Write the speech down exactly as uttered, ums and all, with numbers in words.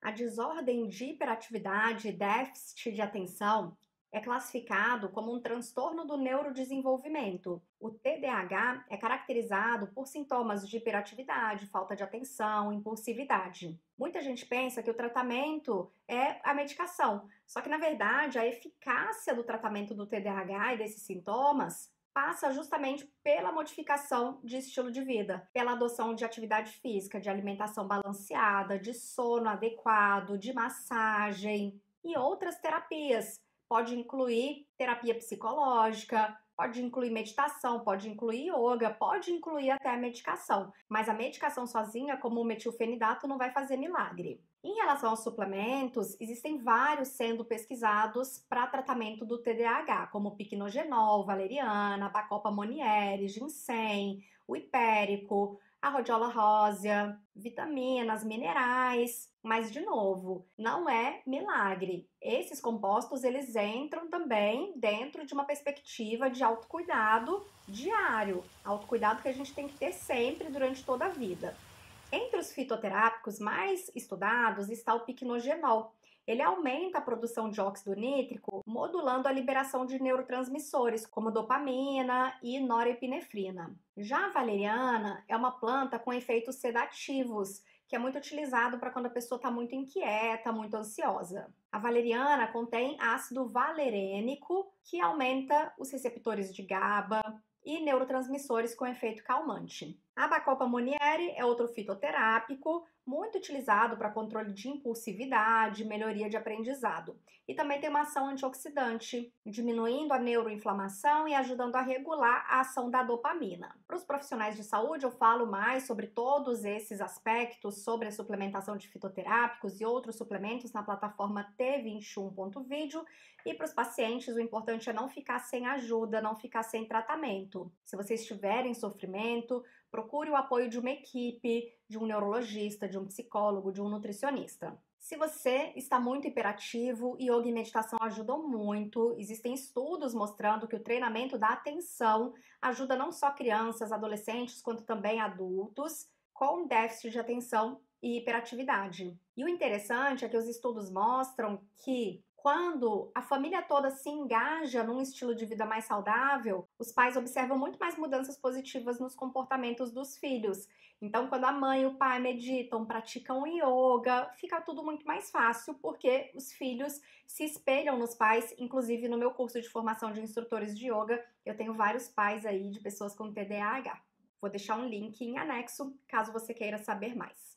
A desordem de hiperatividade e déficit de atenção é classificado como um transtorno do neurodesenvolvimento. O T D A H é caracterizado por sintomas de hiperatividade, falta de atenção, impulsividade. Muita gente pensa que o tratamento é a medicação, só que na verdade a eficácia do tratamento do T D A H e desses sintomas passa justamente pela modificação de estilo de vida, pela adoção de atividade física, de alimentação balanceada, de sono adequado, de massagem e outras terapias. Pode incluir terapia psicológica, pode incluir meditação, pode incluir yoga, pode incluir até a medicação. Mas a medicação sozinha, como o metilfenidato, não vai fazer milagre. Em relação aos suplementos, existem vários sendo pesquisados para tratamento do T D A H, como o piquenogenol, valeriana, bacopa monieri, ginseng, o hipérico, a rhodiola rósea, vitaminas, minerais, mas de novo, não é milagre. Esses compostos eles entram também dentro de uma perspectiva de autocuidado diário, autocuidado que a gente tem que ter sempre durante toda a vida. Entre os fitoterápicos mais estudados está o piquenogenol. Ele aumenta a produção de óxido nítrico, modulando a liberação de neurotransmissores, como dopamina e norepinefrina. Já a valeriana é uma planta com efeitos sedativos, que é muito utilizado para quando a pessoa está muito inquieta, muito ansiosa. A valeriana contém ácido valerênico, que aumenta os receptores de GABA e neurotransmissores com efeito calmante. A bacopa monieri é outro fitoterápico, muito utilizado para controle de impulsividade, melhoria de aprendizado. E também tem uma ação antioxidante, diminuindo a neuroinflamação e ajudando a regular a ação da dopamina. Para os profissionais de saúde, eu falo mais sobre todos esses aspectos, sobre a suplementação de fitoterápicos e outros suplementos na plataforma T vinte e um ponto video. E para os pacientes, o importante é não ficar sem ajuda, não ficar sem tratamento. Se você estiver em sofrimento, procure o apoio de uma equipe, de um neurologista, de um psicólogo, de um nutricionista. Se você está muito hiperativo, yoga e meditação ajudam muito. Existem estudos mostrando que o treinamento da atenção ajuda não só crianças, adolescentes, quanto também adultos com déficit de atenção e hiperatividade. E o interessante é que os estudos mostram que quando a família toda se engaja num estilo de vida mais saudável, os pais observam muito mais mudanças positivas nos comportamentos dos filhos. Então, quando a mãe e o pai meditam, praticam yoga, fica tudo muito mais fácil, porque os filhos se espelham nos pais. Inclusive, no meu curso de formação de instrutores de yoga, eu tenho vários pais aí de pessoas com T D A H. Vou deixar um link em anexo, caso você queira saber mais.